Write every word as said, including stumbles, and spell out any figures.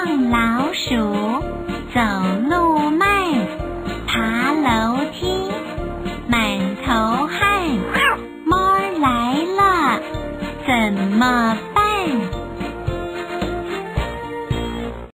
胖老鼠走路慢，爬楼梯满头汗，猫儿来了怎么办？